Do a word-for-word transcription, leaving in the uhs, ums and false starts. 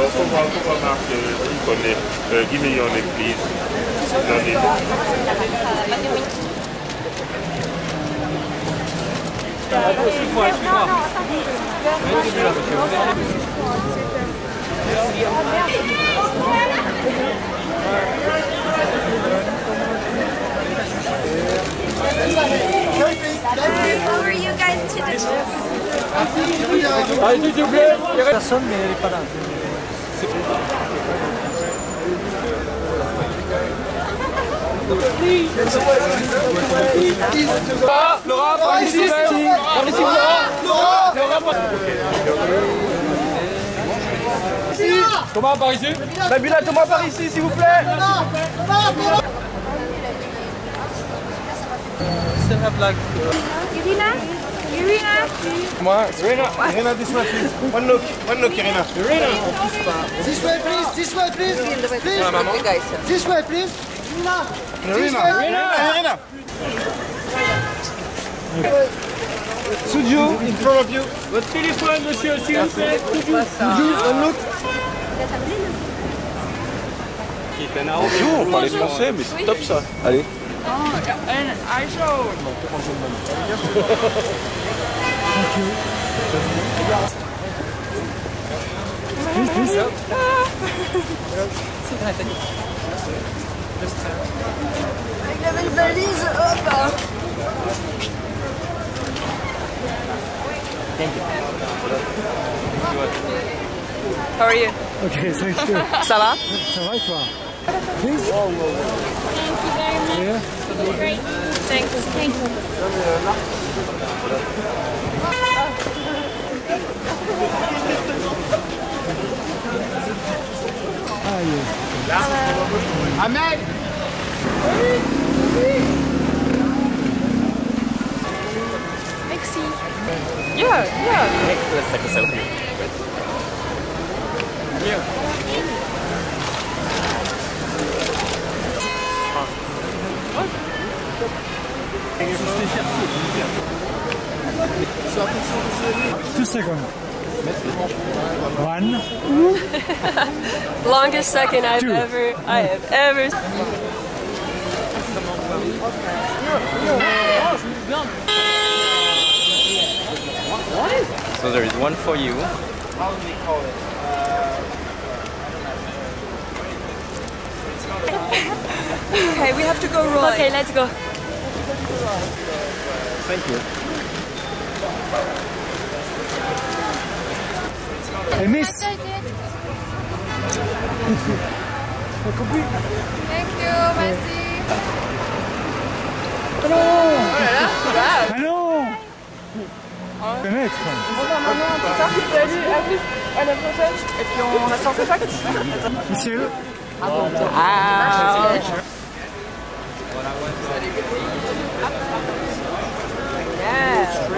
comment marque qui connaît give me your name please. Suis-moi, suis-moi. How are you guys today? Allez, s'il te plaît. Il y a personne, mais elle n'est pas là. Flora, par ici, par ici, Flora. Flora, Thomas, par ici. Nabilla, Thomas, par ici, s'il vous plaît. Still have like. Irina? Irina? Moi, Irina, Irina, this way, please. One look, one look, Irina. Irina. This way, please. This way, please. Please. Maman. This way, please. Irina. Irina. Irina. Studio, in front of you. Votre téléphone, monsieur, s'il vous plaît. Studio, one look. Bonjour, on parlait français, mais c'est top ça. Allez. Oh, and I show. Thank you. Please, please. Il y avait une valise, hop. Thank you. How are you? Okay, thank you. Ça va? Ça va et toi? Please. Thank you very much. Yeah. Great. Thanks. Thank you. Ah, yeah. Ahmed. Merci. Yeah, yeah. Let's take a selfie. Yeah. Two seconds. One. Longest second I've Two. ever, I have ever. So there is one for you. Okay, we have to go roll. Okay, let's go. Thank you. Hey, miss. Thank you, merci. Ah non. Oh là là, voilà. Ah non. Connaître. Bon bah maintenant, plus tard, salut, à plus, à la prochaine. Et puis on reste en contact. Michel. Ah. Yeah.